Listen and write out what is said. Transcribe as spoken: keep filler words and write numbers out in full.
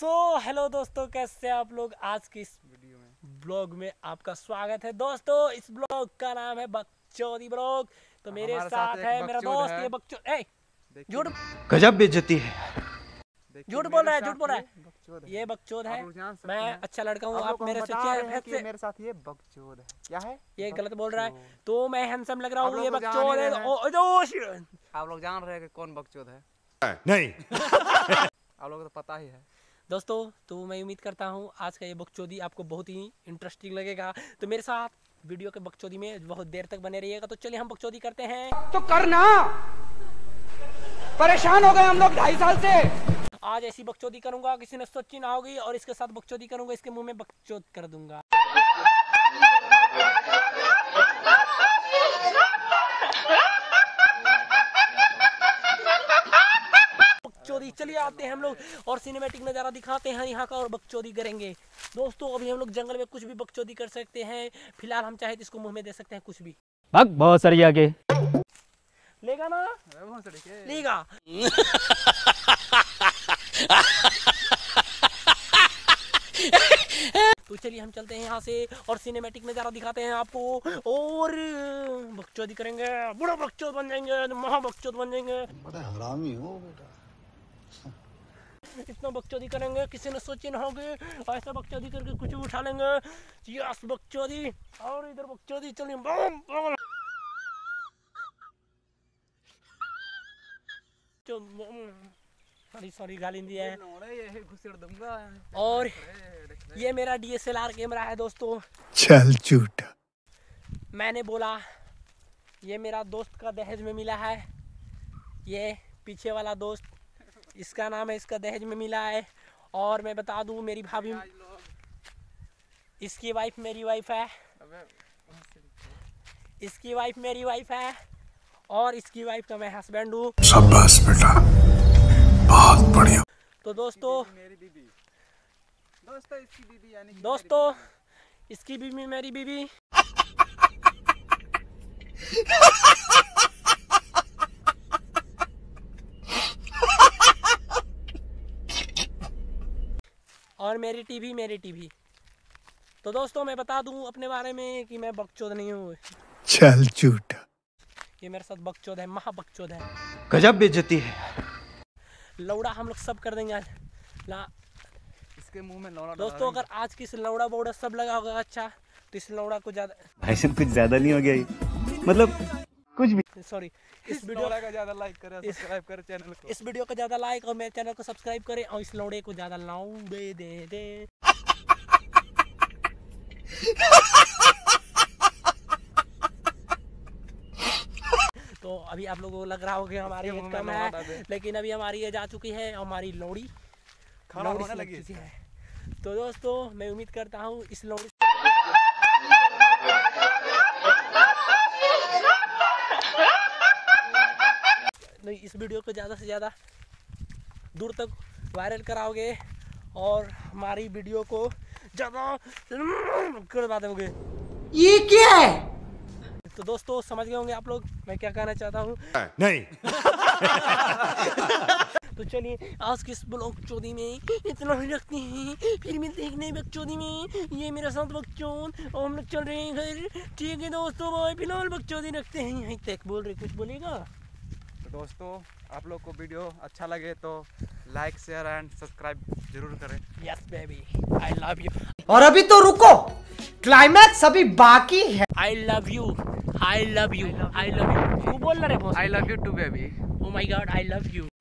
सो so, hello दोस्तों, कैसे आप लोग। आज की इस वीडियो में ब्लॉग में आपका स्वागत है। दोस्तों इस ब्लॉग का नाम है बकचोदी ब्लॉग। तो मेरे साथ, साथ है मेरा दोस्त है। ये बकचोद ए झूठ गजब बेइज्जती है। झूठ बोल रहा है झूठ बोल रहा है ये बकचोद है। मैं अच्छा लड़का हूँ, आप मेरे से कि मेरे साथ ये बकचोद है। क्या है ये गलत बोल रहा है। तो मैं हैंडसम लग रहा हूँ, ये बकचोद है। आप लोग जान रहे हैं कि कौन बकचोद है? नहीं आप लोगों को तो पता ही है दोस्तों। तो मैं उम्मीद करता हूँ आज का ये बकचोदी आपको बहुत ही इंटरेस्टिंग लगेगा। तो मेरे साथ वीडियो के बकचोदी में बहुत देर तक बने रहिएगा। तो चलिए हम बकचोदी करते हैं। तो करना, परेशान हो गए हम लोग ढाई साल से। आज ऐसी बकचोदी करूंगा किसी ने सोची ना होगी, और इसके साथ बकचोदी करूंगा, इसके मुंह में बकचोद कर दूंगा। बकचोदी चलिए आते हैं हम लोग और सिनेमैटिक नज़ारा दिखाते हैं यहाँ का और बकचोदी करेंगे। दोस्तों अभी हम लोग जंगल में कुछ भी बकचोदी कर सकते हैं। फिलहाल हम चाहे तो इसको मुंह में दे सकते हैं कुछ भी। भाग बहुत सारी आगे लेगा ना लेगा। तो चलिए हम चलते हैं यहाँ से और सिनेमैटिक नज़ारा दिखाते हैं आपको और बकचोदी करेंगे। बड़ा बकचोद बन जाएंगे, महा बकचोद बन जाएंगे। बड़ा हरामी हो बेटा। इतना बकचोदी करेंगे किसी ने सोची ना होगी। ऐसा बकचोदी करके कुछ भी उठा लेंगे। यस बकचोदी और इधर बकचोदी। चलिए बम बम। सॉरी सॉरी गाली दिया है। और ये मेरा D S L R camera है दोस्तों। चल झूठ। मैंने बोला ये मेरा दोस्त का दहेज में मिला है। ये पीछे वाला दोस्त, इसका नाम है, इसका दहेज में मिला है। और मैं बता दूं मेरी भाभी, इसकी वाइफ मेरी वाइफ है, इसकी वाइफ मेरी वाइफ है और इसकी वाइफ का मैं हस्बैंड हूँ। शाबाश बेटा, बहुत बढ़िया। तो दोस्तों मेरी बीबी दोस्तों इसकी बीबी यानी दोस्तों इसकी बीबी मेरी बीबी। और मेरी टीवी मेरी टीवी। तो दोस्तों मैं बता दूं अपने बारे में कि मैं बकचोद नहीं हूँ। चल झूठ। ये मेरे साथ बकचोद है, महा बकचोद है। गजब बेइज्जती है। लौड़ा हम लोग सब कर देंगे आज। ला इसके मुंह में लौड़ा। दोस्तों अगर आज की इस लौड़ा बौड़ा सब लगा होगा अच्छा, तो इस लौड़ा को ज्यादा भाई साहब कुछ ज्यादा नहीं हो गया ये? मतलब कुछ भी सॉरी इस इस वीडियो का ज्यादा लाइक करें, सब्सक्राइब करें चैनल को। इस वीडियो को ज्यादा लाइक और मेरे चैनल को सब्सक्राइब करें और इस लौड़े को ज्यादा लौड़े दे दे। तो अभी आप लोगों को लग रहा होगा हमारी एज कम है, लेकिन अभी हमारी एज आ चुकी है और हमारी लौड़ी खराब होने लगी है। तो दोस्तों मैं उम्मीद करता हूँ इस लौड़ी नहीं इस वीडियो को ज़्यादा से ज़्यादा दूर तक वायरल कराओगे और हमारी वीडियो को ज़्यादा करवा दोगे। ये क्या है? तो दोस्तों समझ गए होंगे आप लोग मैं क्या कहना चाहता हूँ। नहीं तो चलिए आज की इस बकचोदी में इतना ही रखते हैं, फिर मिलते हैं एक नई बकचोदी में। ये मेरा साथ बकचोद और हम लोग चल रहे हैं घर। ठीक है दोस्तों बाय। फिलहाल बकचोदी रखते हैं यहीं तक। बोल रहे कुछ बोलेगा? तो दोस्तों आप लोग को वीडियो अच्छा लगे तो लाइक शेयर एंड सब्सक्राइब जरूर करें। Yes baby I love you. और अभी तो रुको, क्लाइमैक्स अभी बाकी है। I love you I love you I love you. तू बोल रहा है? I love you too baby. Oh my god I love you.